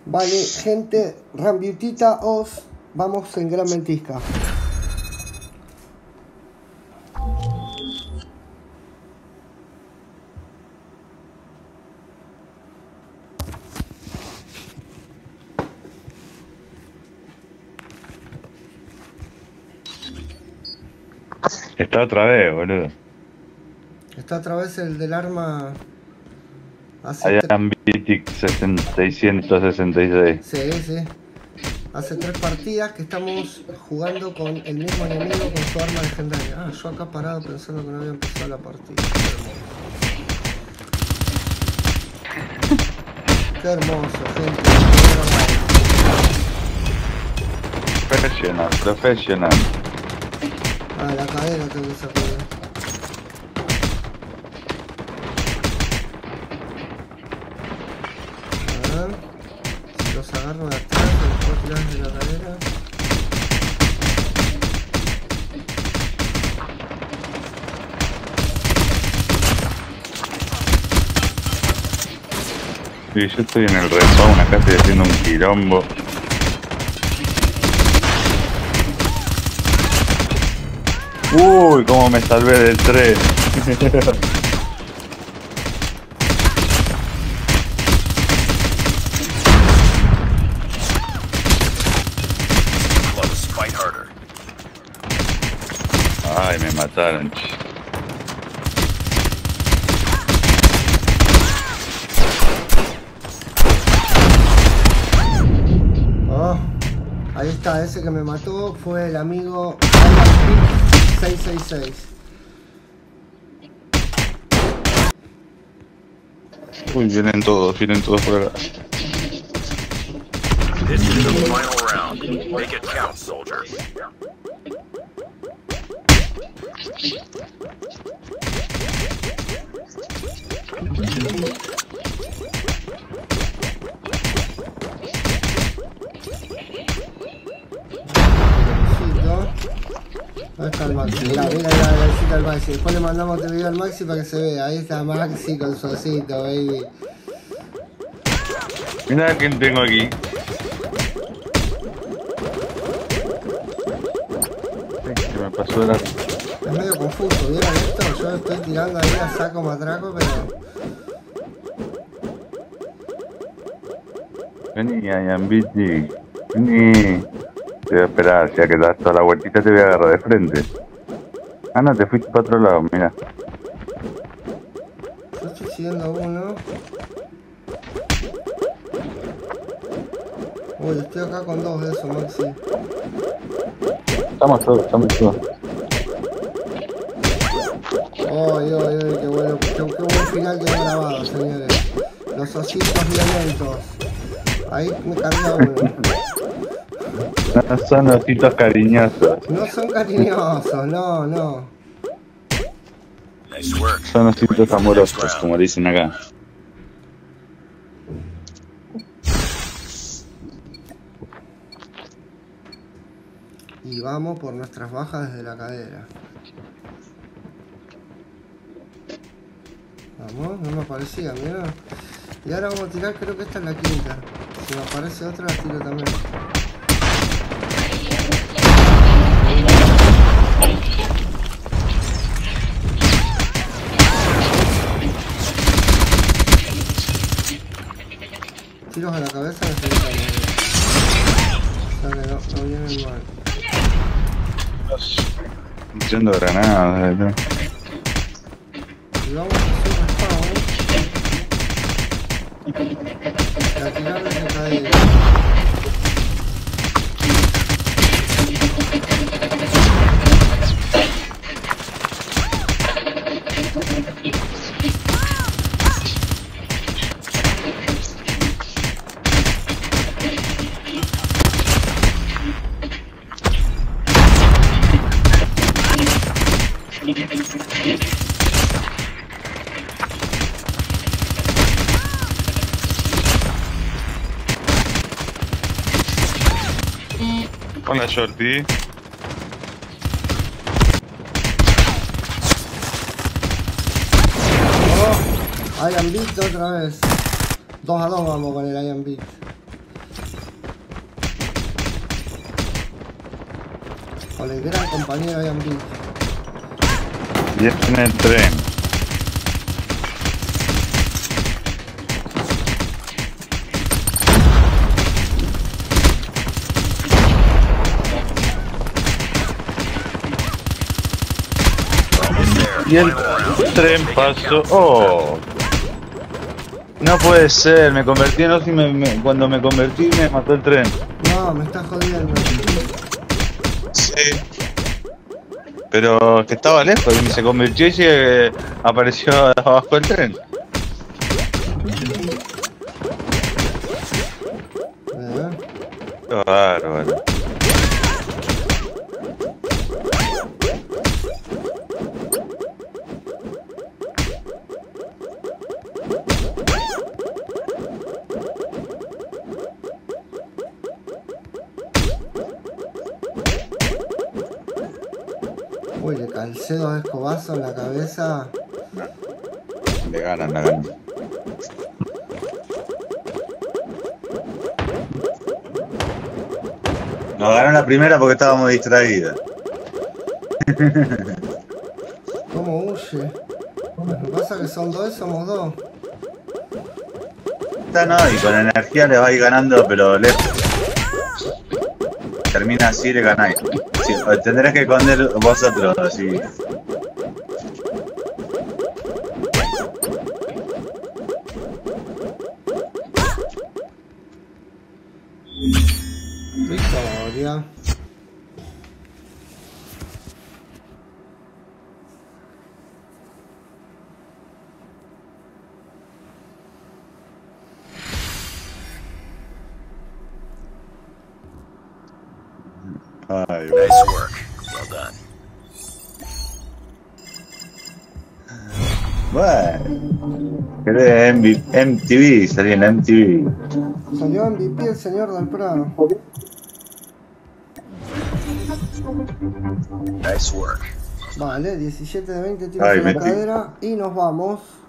Vale, gente, Rambiutita os vamos en gran ventisca. Está otra vez, boludo. Está otra vez el del arma. Iambitic 666. Sí, sí. Hace 3 partidas que estamos jugando con el mismo enemigo con su arma legendaria. Ah, yo acá parado pensando que no había empezado la partida. Qué hermoso, gente. Professional. Ah, la cadena tengo que sacar. A ver. Si los agarro de atrás, después tirar de la cadena. Sí, yo estoy en el respawn, acá estoy haciendo un quilombo. Uy, cómo me salvé del tren. Ay, me mataron. Oh, ahí está, ese que me mató fue el amigo 666. Uy, vienen todos por acá. This is the final round. Make it count, soldier. ¿Dónde está el Maxi? Mira el besito al Maxi. Después le mandamos este video al Maxi para que se vea. Ahí está Maxi con su osito, baby. Mira quién tengo aquí. ¿Qué me pasó de la... Es medio confuso, ¿vieron esto? Yo estoy tirando ahí a saco matraco, pero... Vení, Iambitic. Vení. Te voy a esperar, ya que das toda la vueltita te voy a agarrar de frente. Ah, no, te fuiste para otro lado, mira. Yo estoy siguiendo a uno. Uy, estoy acá con 2 de esos, Maxi. Estamos todos. Uy, qué bueno, qué buen final que he grabado, señores. Los ositos violentos. Ahí me carga uno. No son ositos cariñosos. No son cariñosos, no. Nice work. Son ositos amorosos, como dicen acá. Y vamos por nuestras bajas desde la cadera. Vamos, no me aparecía, mira. Y ahora vamos a tirar, creo que esta es la quinta. Si me aparece otra, la tiro también. Tiros a la cabeza de ese también. O sea que no vienen mal. Echando granadas. Y vamos a hacer respawn. Y a tirar desde cadera. Hola, Shorty. Iambic otra vez. 2 a 2 vamos con el Iambic. Con el gran compañero Ian Beach. Y es en el tren. Y el tren pasó. ¡Oh! No puede ser, me convertí en Ozzy, cuando me convertí me mató el tren. No, me estás jodiendo. Sí. Pero que estaba lejos, y se convirtió y se apareció abajo del tren. Qué bárbaro. Uy, le calcé 2 escobazos en la cabeza. Le ganan, la ganan. Nos ganó la primera porque estábamos distraídos. ¿Cómo huye? Lo que pasa es que son 2 y somos 2. No, y con energía le vais ganando, pero lejos. Termina así y le ganáis. Sí, tendrás que esconder vosotros así. Victoria. Ay, Nice work. Well done. bueno. ¿Querés MTV? Salí en MTV. Salió MVP el señor del Prado. Nice work. Vale, 17 de 20 tiros Ay, en la metí. cadera y nos vamos.